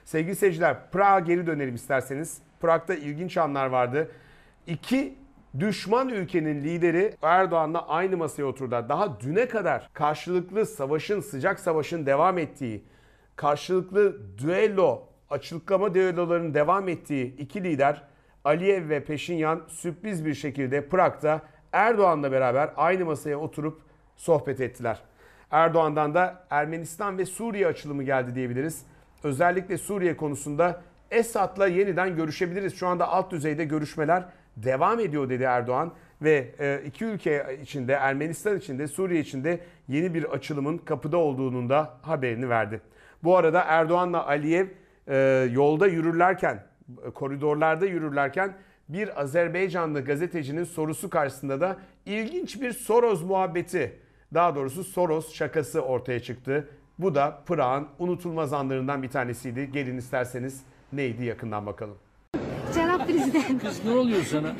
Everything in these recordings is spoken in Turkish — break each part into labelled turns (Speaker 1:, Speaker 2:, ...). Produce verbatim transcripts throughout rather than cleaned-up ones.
Speaker 1: Sevgili seyirciler, Prag'a geri dönelim isterseniz. Prag'da ilginç anlar vardı. İki düşman ülkenin lideri Erdoğan'la aynı masaya oturdular. Daha düne kadar karşılıklı savaşın, sıcak savaşın devam ettiği, karşılıklı düello, açıklama düellolarının devam ettiği iki lider Aliyev ve Peşinyan sürpriz bir şekilde Prag'da Erdoğan'la beraber aynı masaya oturup sohbet ettiler. Erdoğan'dan da Ermenistan ve Suriye açılımı geldi diyebiliriz. Özellikle Suriye konusunda Esad'la yeniden görüşebiliriz. Şu anda alt düzeyde görüşmeler devam ediyor dedi Erdoğan. Ve iki ülke içinde, Ermenistan içinde, Suriye içinde yeni bir açılımın kapıda olduğunun da haberini verdi. Bu arada Erdoğan'la Aliyev yolda yürürlerken, koridorlarda yürürlerken bir Azerbaycanlı gazetecinin sorusu karşısında da ilginç bir Soros muhabbeti, daha doğrusu Soros şakası ortaya çıktı. Bu da Prag'ın unutulmaz anlarından bir tanesiydi. Gelin isterseniz neydi yakından bakalım.
Speaker 2: Cenab Prezident.
Speaker 3: Kız ne oluyor sana?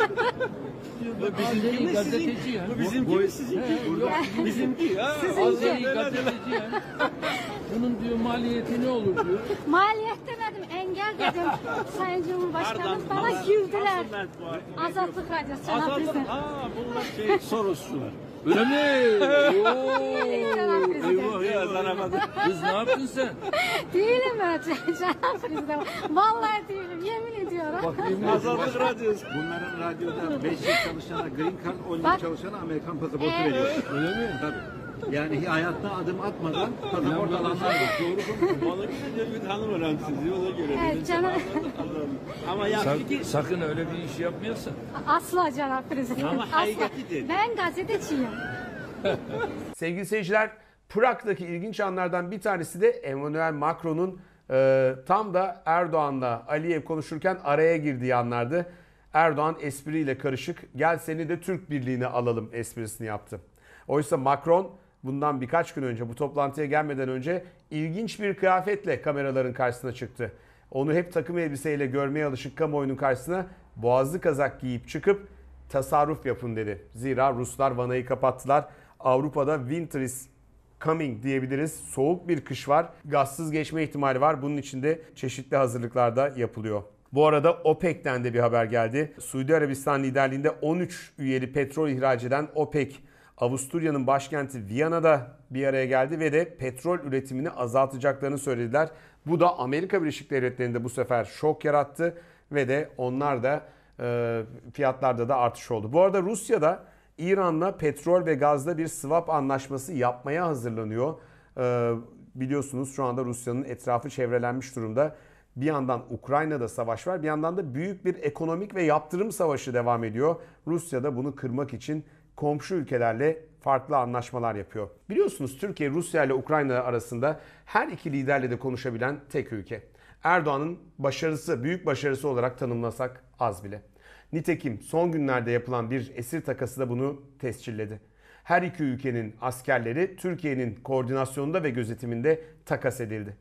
Speaker 3: Azeri gazeteci ya.
Speaker 4: Bu bizimki mi sizinki? Bizimki ya.
Speaker 3: Azeri gazeteci ya. Bunun diyor maliyeti ne olur diyor.
Speaker 2: Maliyet demedim, engel dedim. Sayın Cumhurbaşkanım bana güldüler. Azatlık Radyosu Cenab Prezident.
Speaker 4: Aa bunlar şey Sorosçular.
Speaker 3: Öyle mi?
Speaker 2: Cenab Prezident.
Speaker 3: Eyvah eyvah. Kız ne yaptın sen?
Speaker 2: Değilim ben Cenab Prezident. Vallahi değilim, yemin ediyorum.
Speaker 3: Bak yemin
Speaker 4: Azatlık Radyosu.
Speaker 5: Bunların radyoda beş yıl çalışana, green card on yıl çalışana Amerikan pasaportu
Speaker 2: Evet.
Speaker 5: veriyor.
Speaker 3: Öyle mi?
Speaker 5: Tabii. Yani hayatta adım atmadan pasaport alanlar var.
Speaker 3: Doğru mu?
Speaker 4: Bana gidince bir tanımıyorum sizi ona göre.
Speaker 2: Evet, canım.
Speaker 4: Ama ya
Speaker 3: Sak-
Speaker 4: fikir
Speaker 3: sakın öyle bir iş yapmayasın.
Speaker 2: Asla Cenab Prezident.
Speaker 4: Ama
Speaker 2: Asla.
Speaker 4: hakikatidir.
Speaker 2: Ben gazeteciyim.
Speaker 1: Sevgili seyirciler, Prag'daki ilginç anlardan bir tanesi de Emmanuel Macron'un e, tam da Erdoğan'la Aliyev konuşurken araya girdiği anlardı. Erdoğan espriyle karışık, gel seni de Türk Birliği'ne alalım esprisini yaptı. Oysa Macron bundan birkaç gün önce, bu toplantıya gelmeden önce ilginç bir kıyafetle kameraların karşısına çıktı. Onu hep takım elbiseyle görmeye alışık kamuoyunun karşısına boğazlı kazak giyip çıkıp tasarruf yapın dedi. Zira Ruslar vanayı kapattılar. Avrupa'da winter is coming diyebiliriz. Soğuk bir kış var. Gazsız geçme ihtimali var. Bunun için de çeşitli hazırlıklar da yapılıyor. Bu arada OPEC'ten de bir haber geldi. Suudi Arabistan liderliğinde on üç üyeli petrol ihraç eden OPEC, Avusturya'nın başkenti Viyana'da bir araya geldi ve de petrol üretimini azaltacaklarını söylediler. Bu da Amerika Birleşik Devletleri'nde bu sefer şok yarattı ve de onlar da e, fiyatlarda da artış oldu. Bu arada Rusya'da İran'la petrol ve gazda bir swap anlaşması yapmaya hazırlanıyor. E, biliyorsunuz şu anda Rusya'nın etrafı çevrelenmiş durumda. Bir yandan Ukrayna'da savaş var, bir yandan da büyük bir ekonomik ve yaptırım savaşı devam ediyor. Rusya da bunu kırmak için komşu ülkelerle farklı anlaşmalar yapıyor. Biliyorsunuz Türkiye, Rusya ile Ukrayna arasında her iki liderle de konuşabilen tek ülke. Erdoğan'ın başarısı, büyük başarısı olarak tanımlasak az bile. Nitekim son günlerde yapılan bir esir takası da bunu tescilledi. Her iki ülkenin askerleri Türkiye'nin koordinasyonunda ve gözetiminde takas edildi.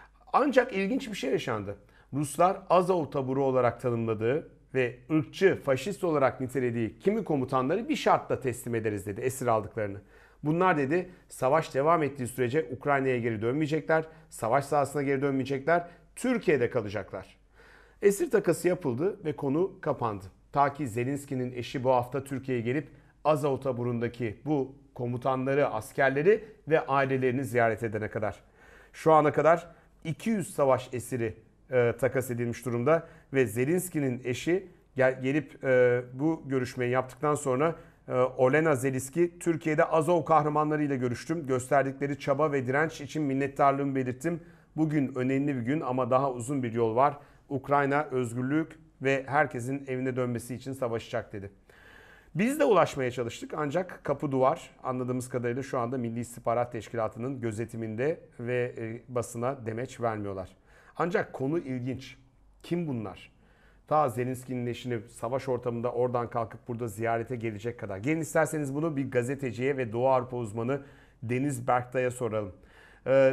Speaker 1: Ancak ilginç bir şey yaşandı. Ruslar Azov taburu olarak tanımladığı ve ırkçı, faşist olarak nitelediği kimi komutanları bir şartla teslim ederiz dedi esir aldıklarını. Bunlar dedi savaş devam ettiği sürece Ukrayna'ya geri dönmeyecekler, savaş sahasına geri dönmeyecekler, Türkiye'de kalacaklar. Esir takası yapıldı ve konu kapandı. Ta ki Zelenski'nin eşi bu hafta Türkiye'ye gelip Azov taburundaki bu komutanları, askerleri ve ailelerini ziyaret edene kadar. Şu ana kadar iki yüz savaş esiri e, takas edilmiş durumda ve Zelenski'nin eşi gel, gelip e, bu görüşmeyi yaptıktan sonra e, Olena Zelenski, Türkiye'de Azov kahramanlarıyla görüştüm. Gösterdikleri çaba ve direnç için minnettarlığımı belirttim. Bugün önemli bir gün ama daha uzun bir yol var. Ukrayna özgürlük ve herkesin evine dönmesi için savaşacak dedi. Biz de ulaşmaya çalıştık ancak kapı duvar, anladığımız kadarıyla şu anda Milli İstihbarat Teşkilatı'nın gözetiminde ve basına demeç vermiyorlar. Ancak konu ilginç. Kim bunlar? Ta Zelenski'nin eşini savaş ortamında oradan kalkıp burada ziyarete gelecek kadar. Gelin isterseniz bunu bir gazeteciye ve Doğu Avrupa uzmanı Deniz Berktay'a soralım. Ee,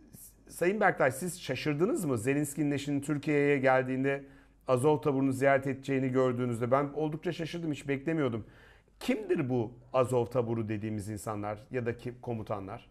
Speaker 1: Sayın Berktay, siz şaşırdınız mı Zelenski'nin eşinin Türkiye'ye geldiğinde Azov taburunu ziyaret edeceğini gördüğünüzde? Ben oldukça şaşırdım, hiç beklemiyordum. Kimdir bu Azov taburu dediğimiz insanlar ya da kim, komutanlar?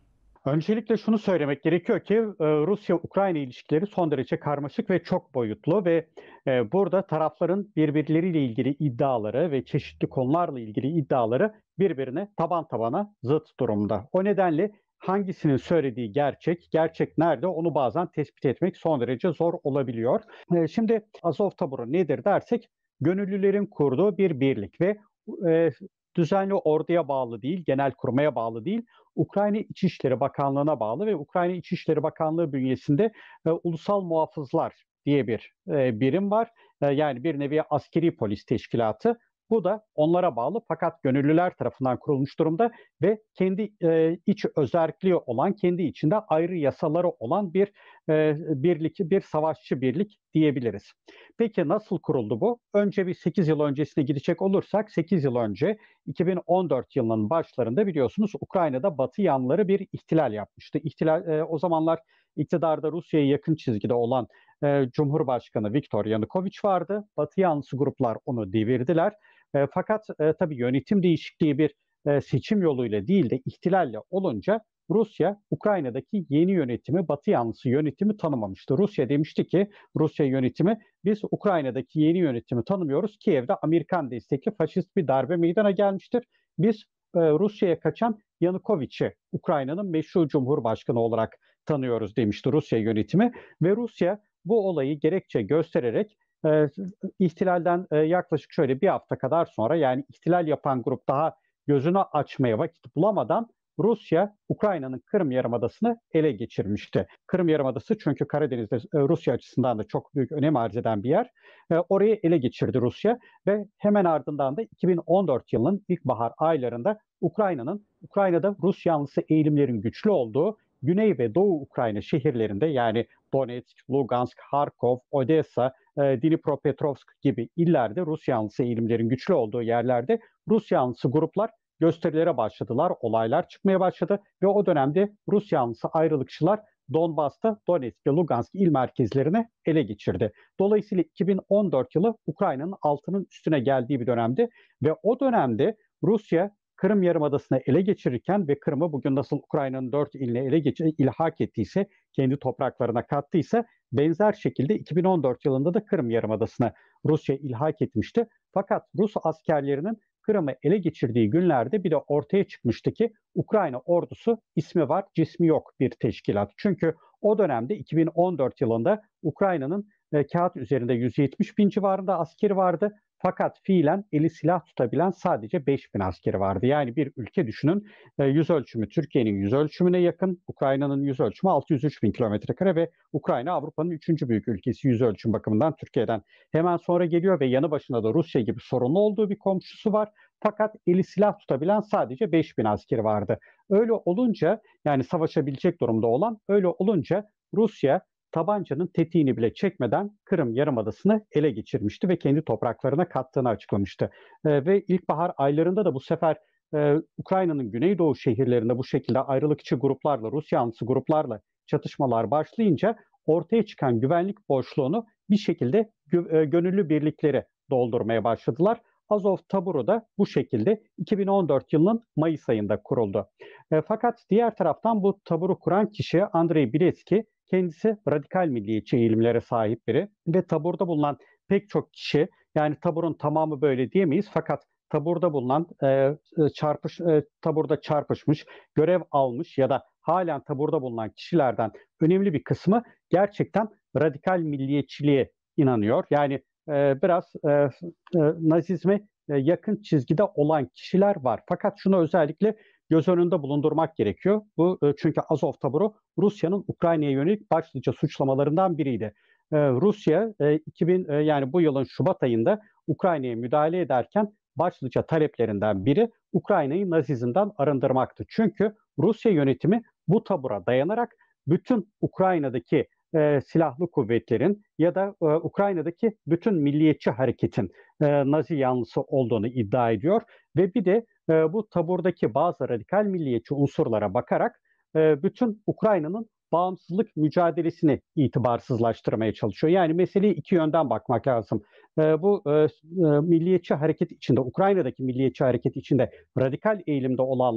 Speaker 6: Öncelikle şunu söylemek gerekiyor ki e, Rusya-Ukrayna ilişkileri son derece karmaşık ve çok boyutlu ve e, burada tarafların birbirleriyle ilgili iddiaları ve çeşitli konularla ilgili iddiaları birbirine taban tabana zıt durumda. O nedenle hangisinin söylediği gerçek, gerçek nerede onu bazen tespit etmek son derece zor olabiliyor. E, şimdi Azov taburu nedir dersek, gönüllülerin kurduğu bir birlik ve e, düzenli orduya bağlı değil, genelkurmaya bağlı değil, Ukrayna İçişleri Bakanlığı'na bağlı ve Ukrayna İçişleri Bakanlığı bünyesinde e, Ulusal Muhafızlar diye bir e, birim var. E, yani bir nevi askeri polis teşkilatı. Bu da onlara bağlı fakat gönüllüler tarafından kurulmuş durumda ve kendi e, iç özelliği olan, kendi içinde ayrı yasaları olan bir e, birlik, bir savaşçı birlik diyebiliriz. Peki nasıl kuruldu bu? Önce bir sekiz yıl öncesine gidecek olursak, sekiz yıl önce iki bin on dört yılının başlarında biliyorsunuz Ukrayna'da Batı yanlıları bir ihtilal yapmıştı. İhtilal, e, o zamanlar iktidarda Rusya'ya yakın çizgide olan e, Cumhurbaşkanı Viktor Yanukovych vardı. Batı yanlısı gruplar onu devirdiler. E, fakat e, tabii yönetim değişikliği bir e, seçim yoluyla değil de ihtilalle olunca Rusya Ukrayna'daki yeni yönetimi, Batı yanlısı yönetimi tanımamıştı. Rusya demişti ki, Rusya yönetimi biz Ukrayna'daki yeni yönetimi tanımıyoruz. Kiev'de Amerikan destekli faşist bir darbe meydana gelmiştir. Biz e, Rusya'ya kaçan Yanukovych'i Ukrayna'nın meşru cumhurbaşkanı olarak tanıyoruz demişti Rusya yönetimi ve Rusya bu olayı gerekçe göstererek e, ihtilalden e, yaklaşık şöyle bir hafta kadar sonra, yani ihtilal yapan grup daha gözünü açmaya vakit bulamadan Rusya Ukrayna'nın Kırım Yarımadası'nı ele geçirmişti. Kırım Yarımadası çünkü Karadeniz'de e, Rusya açısından da çok büyük önem arz eden bir yer. E, orayı ele geçirdi Rusya ve hemen ardından da iki bin on dört yılının ilkbahar aylarında Ukrayna'nın Ukrayna'da Rus yanlısı eğilimlerin güçlü olduğu Güney ve Doğu Ukrayna şehirlerinde, yani Donetsk, Lugansk, Harkov, Odessa, e, Dnipropetrovsk gibi illerde Rus yanlısı eğilimlerin güçlü olduğu yerlerde Rus yanlısı gruplar gösterilere başladılar, olaylar çıkmaya başladı ve o dönemde Rus yanlısı ayrılıkçılar Donbas'ta Donetsk ve Lugansk il merkezlerini ele geçirdi. Dolayısıyla iki bin on dört yılı Ukrayna'nın altının üstüne geldiği bir dönemdi ve o dönemde Rusya Kırım Yarımadası'nı ele geçirirken ve Kırım'ı bugün nasıl Ukrayna'nın dört iline ele geçir, ilhak ettiyse, kendi topraklarına kattıysa, benzer şekilde iki bin on dört yılında da Kırım Yarımadası'na Rusya ilhak etmişti. Fakat Rus askerlerinin Kırım'ı ele geçirdiği günlerde bir de ortaya çıkmıştı ki Ukrayna ordusu ismi var, cismi yok bir teşkilat. Çünkü o dönemde iki bin on dört yılında Ukrayna'nın e, kağıt üzerinde yüz yetmiş bin civarında askeri vardı. Fakat fiilen eli silah tutabilen sadece beş bin askeri vardı. Yani bir ülke düşünün, e, yüz ölçümü Türkiye'nin yüz ölçümüne yakın, Ukrayna'nın yüz ölçümü altı yüz üç bin kilometre kare ve Ukrayna Avrupa'nın üçüncü büyük ülkesi yüz ölçüm bakımından Türkiye'den hemen sonra geliyor ve yanı başında da Rusya gibi sorunlu olduğu bir komşusu var. Fakat eli silah tutabilen sadece beş bin askeri vardı. Öyle olunca, yani savaşabilecek durumda olan, öyle olunca Rusya tabancanın tetiğini bile çekmeden Kırım Yarımadası'nı ele geçirmişti ve kendi topraklarına kattığını açıklamıştı. E, ve ilkbahar aylarında da bu sefer e, Ukrayna'nın güneydoğu şehirlerinde bu şekilde ayrılıkçı gruplarla, Rus yanlısı gruplarla çatışmalar başlayınca ortaya çıkan güvenlik boşluğunu bir şekilde gö- e, gönüllü birlikleri doldurmaya başladılar. Azov taburu da bu şekilde iki bin on dört yılının Mayıs ayında kuruldu. E, fakat diğer taraftan bu taburu kuran kişi Andrei Biletski, kendisi radikal milliyetçi eğilimlere sahip biri ve taburda bulunan pek çok kişi, yani taburun tamamı böyle diyemeyiz fakat taburda bulunan e, çarpış e, taburda çarpışmış, görev almış ya da halen taburda bulunan kişilerden önemli bir kısmı gerçekten radikal milliyetçiliğe inanıyor. Yani e, biraz e, e, Nazizme e, yakın çizgide olan kişiler var. Fakat şunu özellikle göz önünde bulundurmak gerekiyor. Bu e, çünkü Azov taburu Rusya'nın Ukrayna'ya yönelik başlıca suçlamalarından biriydi. E, Rusya e, iki bin e, yani bu yılın Şubat ayında Ukrayna'ya müdahale ederken başlıca taleplerinden biri Ukrayna'yı Nazizm'den arındırmaktı. Çünkü Rusya yönetimi bu tabura dayanarak bütün Ukrayna'daki e, silahlı kuvvetlerin ya da e, Ukrayna'daki bütün milliyetçi hareketin e, Nazi yanlısı olduğunu iddia ediyor ve bir de e, bu taburdaki bazı radikal milliyetçi unsurlara bakarak e, bütün Ukrayna'nın bağımsızlık mücadelesini itibarsızlaştırmaya çalışıyor. Yani meseleye iki yönden bakmak lazım. E, bu e, e, milliyetçi hareket içinde, Ukrayna'daki milliyetçi hareket içinde radikal eğilimde olanlar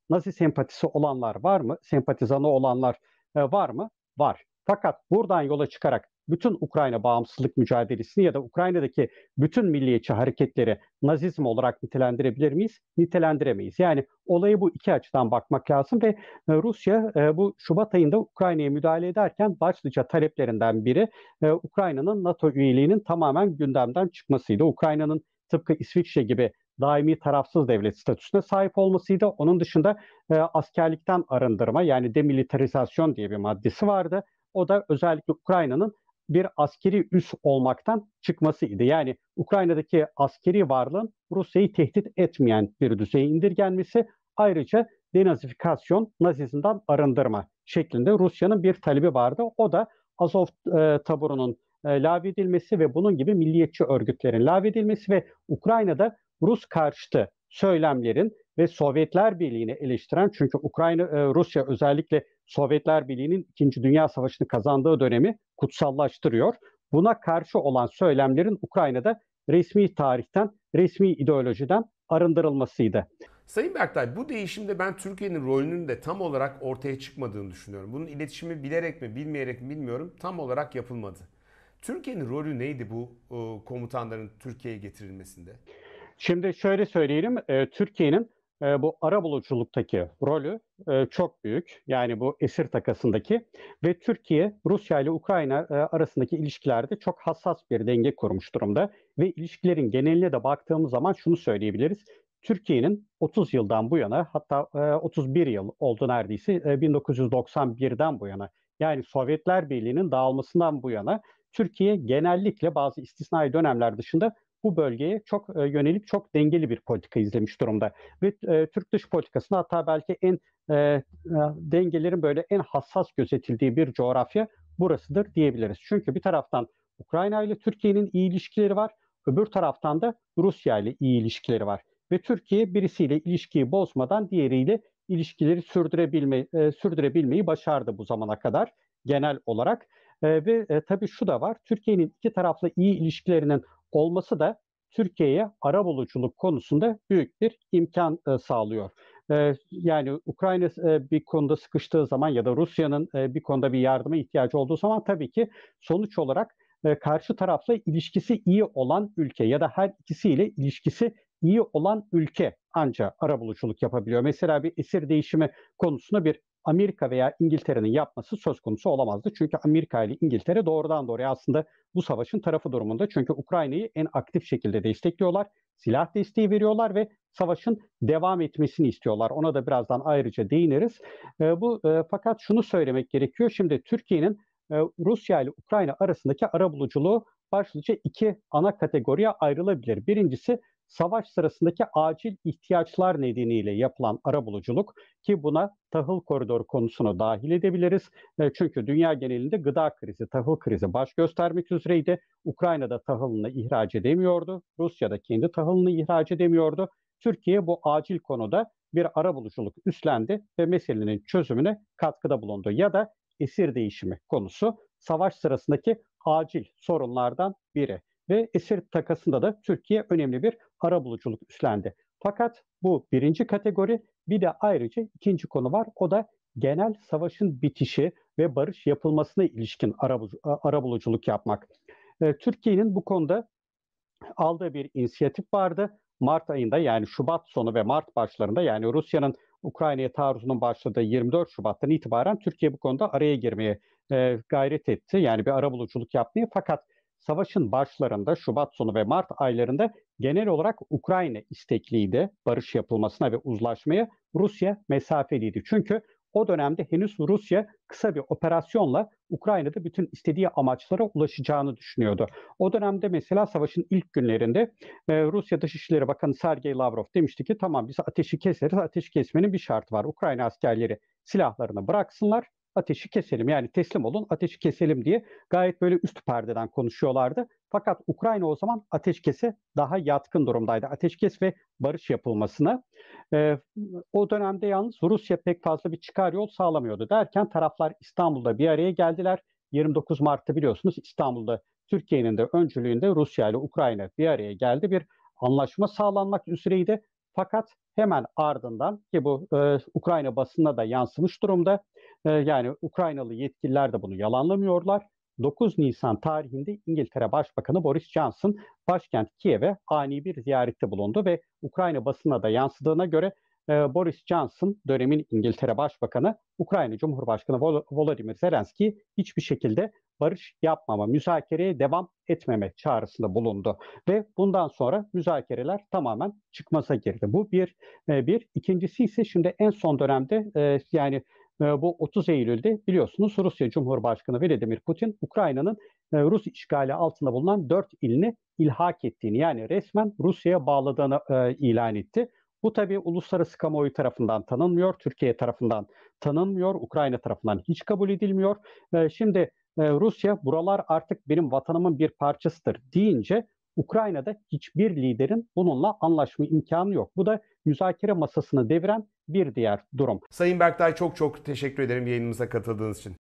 Speaker 6: Nazi sempatisi olanlar var mı? Sempatizanı olanlar e, var mı? Var. Fakat buradan yola çıkarak bütün Ukrayna bağımsızlık mücadelesini ya da Ukrayna'daki bütün milliyetçi hareketleri Nazizm olarak nitelendirebilir miyiz? Nitelendiremeyiz. Yani olayı bu iki açıdan bakmak lazım ve e, Rusya e, bu Şubat ayında Ukrayna'ya müdahale ederken başlıca taleplerinden biri e, Ukrayna'nın NATO üyeliğinin tamamen gündemden çıkmasıydı. Ukrayna'nın tıpkı İsviçre gibi daimi tarafsız devlet statüsüne sahip olmasıydı. Onun dışında e, askerlikten arındırma yani demilitarizasyon diye bir maddesi vardı. O da özellikle Ukrayna'nın bir askeri üs olmaktan çıkmasıydı. Yani Ukrayna'daki askeri varlığın Rusya'yı tehdit etmeyen bir düzeye indirgenmesi, ayrıca denazifikasyon, Nazizmden arındırma şeklinde Rusya'nın bir talebi vardı. O da Azov e, taburunun e, lağvedilmesi ve bunun gibi milliyetçi örgütlerin lağvedilmesi ve Ukrayna'da Rus karşıtı söylemlerin ve Sovyetler Birliği'ni eleştiren, çünkü Ukrayna, e, Rusya özellikle Sovyetler Birliği'nin İkinci Dünya Savaşı'nı kazandığı dönemi kutsallaştırıyor. Buna karşı olan söylemlerin Ukrayna'da resmi tarihten, resmi ideolojiden arındırılmasıydı.
Speaker 1: Sayın Berktay, bu değişimde ben Türkiye'nin rolünün de tam olarak ortaya çıkmadığını düşünüyorum. Bunun iletişimi bilerek mi bilmeyerek mi bilmiyorum, tam olarak yapılmadı. Türkiye'nin rolü neydi bu e, komutanların Türkiye'ye getirilmesinde?
Speaker 6: Şimdi şöyle söyleyelim, e, Türkiye'nin e, bu arabuluculuktaki rolü e, çok büyük. Yani bu esir takasındaki ve Türkiye, Rusya ile Ukrayna e, arasındaki ilişkilerde çok hassas bir denge kurmuş durumda. Ve ilişkilerin geneline de baktığımız zaman şunu söyleyebiliriz. Türkiye'nin otuz yıldan bu yana, hatta e, otuz bir yıl oldu neredeyse, e, bin dokuz yüz doksan birden bu yana, yani Sovyetler Birliği'nin dağılmasından bu yana Türkiye genellikle bazı istisnai dönemler dışında bu bölgeye çok e, yönelik, çok dengeli bir politika izlemiş durumda. Ve e, Türk dış politikasında hatta belki en e, e, dengelerin böyle en hassas gözetildiği bir coğrafya burasıdır diyebiliriz. Çünkü bir taraftan Ukrayna ile Türkiye'nin iyi ilişkileri var, öbür taraftan da Rusya ile iyi ilişkileri var. Ve Türkiye birisiyle ilişkiyi bozmadan diğeriyle ilişkileri sürdürebilme, e, sürdürebilmeyi başardı bu zamana kadar genel olarak. E, ve e, tabii şu da var, Türkiye'nin iki taraflı iyi ilişkilerinin olması da Türkiye'ye arabuluculuk konusunda büyük bir imkan e, sağlıyor. E, yani Ukrayna e, bir konuda sıkıştığı zaman ya da Rusya'nın e, bir konuda bir yardıma ihtiyacı olduğu zaman tabii ki sonuç olarak e, karşı tarafla ilişkisi iyi olan ülke ya da her ikisiyle ilişkisi iyi olan ülke ancak arabuluculuk yapabiliyor. Mesela bir esir değişimi konusunda bir Amerika veya İngiltere'nin yapması söz konusu olamazdı. Çünkü Amerika ile İngiltere doğrudan doğruya aslında bu savaşın tarafı durumunda. Çünkü Ukrayna'yı en aktif şekilde destekliyorlar, silah desteği veriyorlar ve savaşın devam etmesini istiyorlar. Ona da birazdan ayrıca değiniriz. E, bu e, fakat şunu söylemek gerekiyor. Şimdi Türkiye'nin e, Rusya ile Ukrayna arasındaki arabuluculuğu başlıca iki ana kategoriye ayrılabilir. Birincisi, savaş sırasındaki acil ihtiyaçlar nedeniyle yapılan arabuluculuk, ki buna tahıl koridoru konusunu dahil edebiliriz. E, çünkü dünya genelinde gıda krizi, tahıl krizi baş göstermek üzereydi. Ukrayna'da tahılını ihraç edemiyordu. Rusya'da kendi tahılını ihraç edemiyordu. Türkiye bu acil konuda bir arabuluculuk üstlendi ve meselenin çözümüne katkıda bulundu. Ya da esir değişimi konusu savaş sırasındaki acil sorunlardan biri. Ve esir takasında da Türkiye önemli bir arabuluculuk üstlendi. Fakat bu birinci kategori, bir de ayrıca ikinci konu var. O da genel savaşın bitişi ve barış yapılmasına ilişkin arabuluculuk yapmak. Türkiye'nin bu konuda aldığı bir inisiyatif vardı. Mart ayında, yani Şubat sonu ve Mart başlarında, yani Rusya'nın Ukrayna'ya taarruzunun başladığı yirmi dört Şubat'tan itibaren Türkiye bu konuda araya girmeye e, gayret etti. Yani bir arabuluculuk yapmaya. Fakat savaşın başlarında, Şubat sonu ve Mart aylarında genel olarak Ukrayna istekliydi barış yapılmasına ve uzlaşmaya. Rusya mesafeliydi. Çünkü o dönemde henüz Rusya kısa bir operasyonla Ukrayna'da bütün istediği amaçlara ulaşacağını düşünüyordu. O dönemde mesela savaşın ilk günlerinde e, Rusya Dışişleri Bakanı Sergey Lavrov demişti ki tamam biz ateşi keseriz. Ateşi kesmenin bir şartı var. Ukrayna askerleri silahlarını bıraksınlar. Ateşi keselim, yani teslim olun, ateşi keselim diye gayet böyle üst perdeden konuşuyorlardı. Fakat Ukrayna o zaman ateşkese daha yatkın durumdaydı. Ateşkes ve barış yapılmasına. Ee, o dönemde yalnız Rusya pek fazla bir çıkar yol sağlamıyordu. Derken taraflar İstanbul'da bir araya geldiler. yirmi dokuz Mart'ta biliyorsunuz İstanbul'da Türkiye'nin de öncülüğünde Rusya ile Ukrayna bir araya geldi. Bir anlaşma sağlanmak üzereydi. Fakat hemen ardından ki bu e, Ukrayna basınına da yansımış durumda. E, yani Ukraynalı yetkililer de bunu yalanlamıyorlar. dokuz Nisan tarihinde İngiltere Başbakanı Boris Johnson başkent Kiev'e ani bir ziyarette bulundu ve Ukrayna basınına da yansıdığına göre e, Boris Johnson dönemin İngiltere Başbakanı Ukrayna Cumhurbaşkanı Vol- Volodymyr Zelenskiy hiçbir şekilde barış yapmama, müzakereye devam etmeme çağrısında bulundu ve bundan sonra müzakereler tamamen çıkmaza girdi. Bu bir e, bir ikincisi ise şimdi en son dönemde e, yani e, bu otuz Eylül'de biliyorsunuz Rusya Cumhurbaşkanı Vladimir Putin Ukrayna'nın e, Rus işgali altında bulunan dört ilini ilhak ettiğini yani resmen Rusya'ya bağladığını e, ilan etti. Bu tabii uluslararası kamuoyu tarafından tanınmıyor, Türkiye tarafından tanınmıyor, Ukrayna tarafından hiç kabul edilmiyor. E, şimdi e, Rusya buralar artık benim vatanımın bir parçasıdır deyince Ukrayna'da hiçbir liderin bununla anlaşma imkanı yok. Bu da müzakere masasını deviren bir diğer durum.
Speaker 1: Sayın Berktay çok çok teşekkür ederim yayınımıza katıldığınız için.